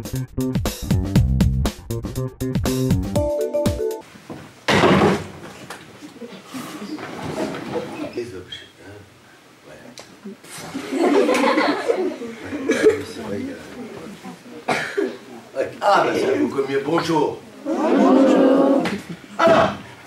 Les objets, hein. Ouais. Ah, bah ça va beaucoup mieux. Bonjour. Bonjour. Alors,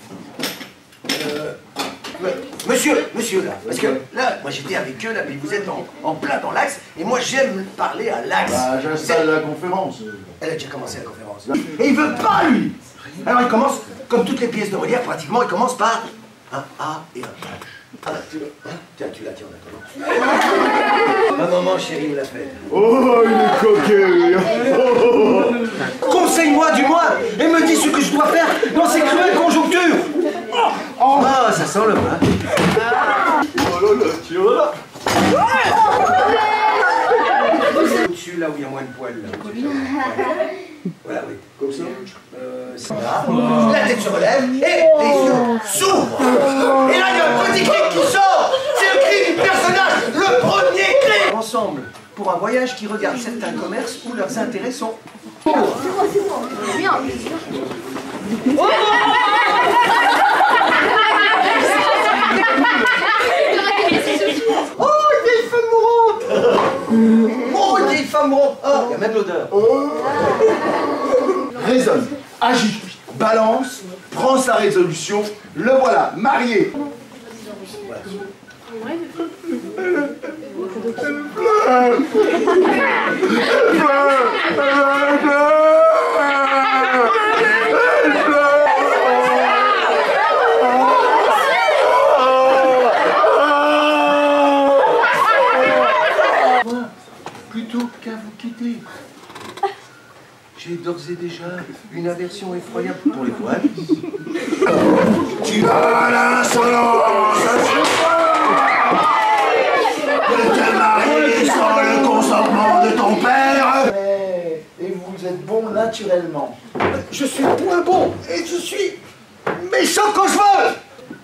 monsieur là, parce que là, moi j'étais avec eux là, mais vous êtes en plein dans l'axe, et moi j'aime parler à l'axe. Bah, j'installe la conférence. Elle a déjà commencé la conférence. Et il veut pas, lui. Alors il commence, comme toutes les pièces de Molière, pratiquement, il commence par un A et un H. Ah, tu l'as, hein? Tiens, tu l'as, tiens, d'accord. Ma maman chérie me l'a fait. Oh, il est coquet. Conseille-moi du moins, et me dis ce que je dois faire dans ces cruelles conjonctures. Ah, ça sent le vin. Oh là là, tu vois là. Au-dessus, là où il y a moins de poils, là. Voilà, oui. Comme ça. Là. La tête se relève et les yeux s'ouvrent. Et là, il y a un petit cri qui sort. C'est le cri du personnage, le premier cri. Ensemble, pour un voyage qui regarde certains commerces où leurs intérêts sont pauvres. Oh, une vieille femme mourante. Oh, une vieille femme mourante. Oh, il y a même l'odeur. Raisonne, agit, balance, prend sa résolution, le voilà, marié. Plutôt qu'à vous quitter. J'ai d'ores et déjà une aversion effroyable pour les voiles. Tu as l'insolence de te marier sans le consentement de ton père. Et vous êtes bon naturellement. Je suis point bon et je suis méchant quand je veux.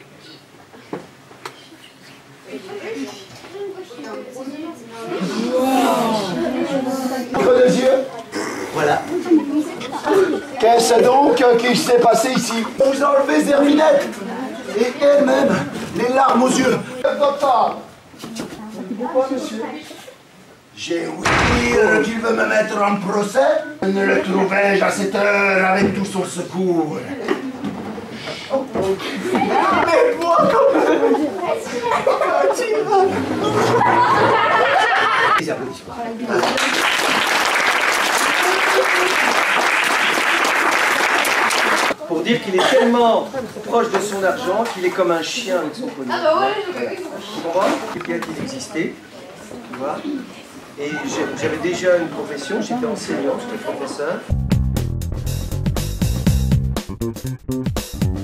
Entre deux yeux. Voilà. Qu'est-ce donc qui s'est passé ici? Vous enlevez Zervinette et elle-même les larmes aux yeux. Docteur. Pourquoi, monsieur? J'ai ouï dire qu'il veut me mettre en procès. Ne le trouvais-je à cette heure avec tout son secours? Mais moi, quand même. Les applaudissements. Pour dire qu'il est tellement proche de son argent qu'il est comme un chien avec son pognon. Ah bah ouais, Tu comprends? Quelqu'un qui existait, tu vois. Et j'avais déjà une profession, j'étais enseignant, j'étais professeur.